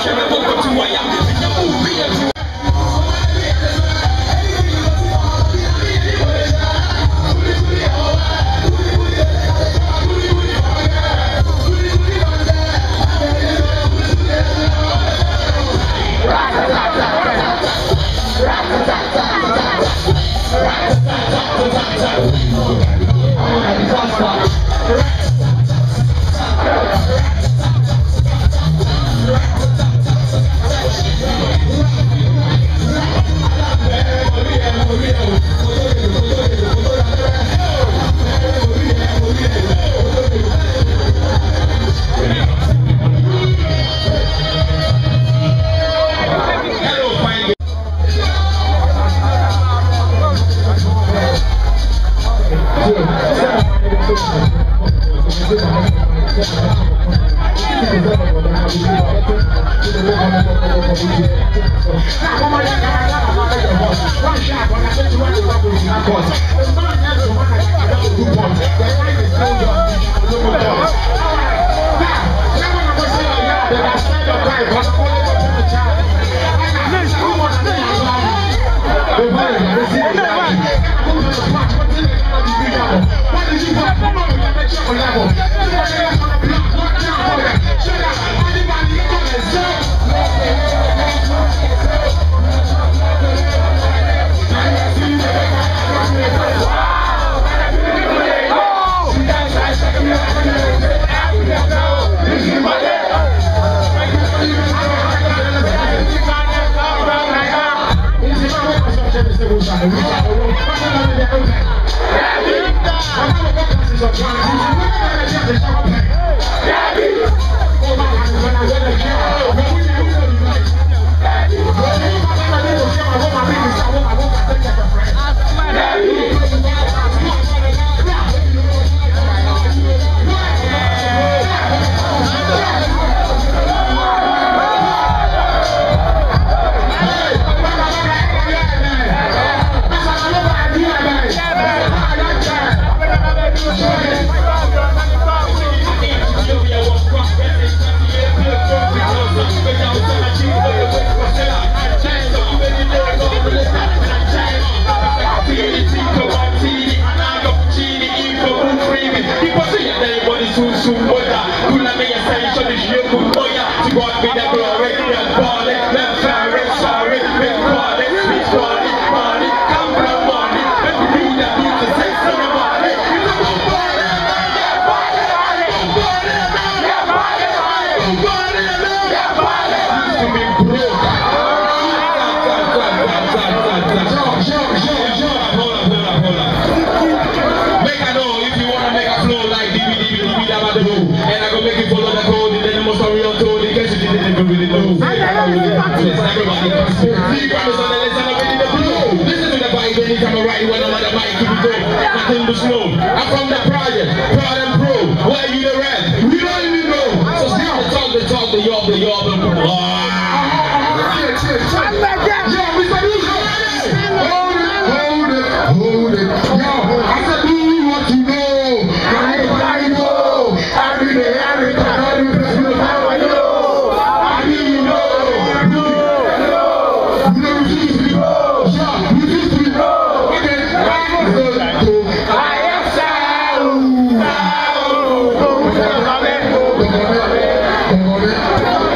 I'm from the project, Proud and Pro. Where you the rest? We don't even know. So stop the talk, the y'all, hold it. Yo, I said, do you want to know? Everybody know. Every day, every time, every place, you know, I know. I mean, you know. You know, you used to know. Yeah, you used to know. Okay, I was like, I am sound.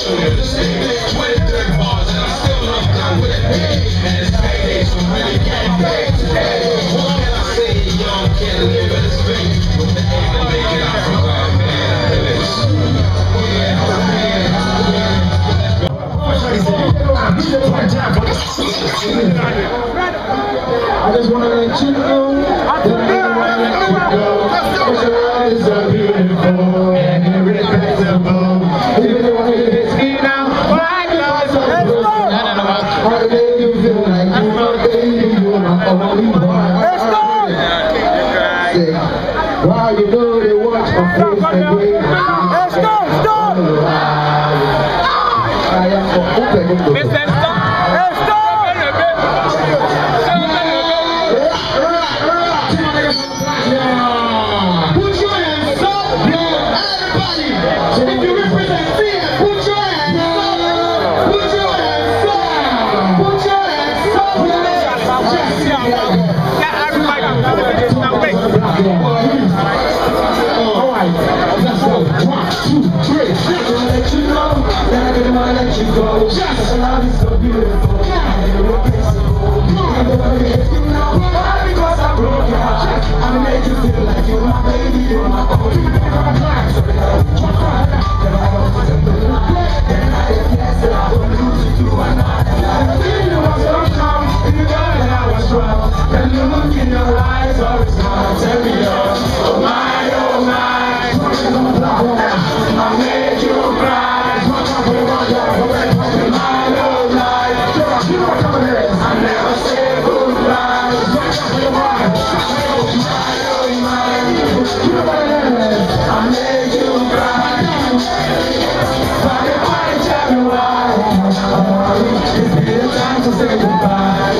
I just wanna let you know that I wanna let you go. Cause your eyes are beautiful and irreplaceable. Even though I hit me now, my eyes are broken. I made you feel like you are baby, you're my only one. Say, wow, you know they watch my face and wait. Let's go, stop! I am for open. Just love is so beautiful. Because I broke your heart, I made you feel like you're my baby, you're my only one. Then I guess that I will lose you to another. You was so strong, and you know that I was wrong. Then you look in your eyes, always gonna tell me oh my, oh my. I made you cry. I never say goodbye. I made you cry. But if I tell you why, it's been time to say goodbye.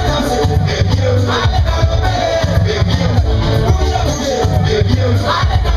I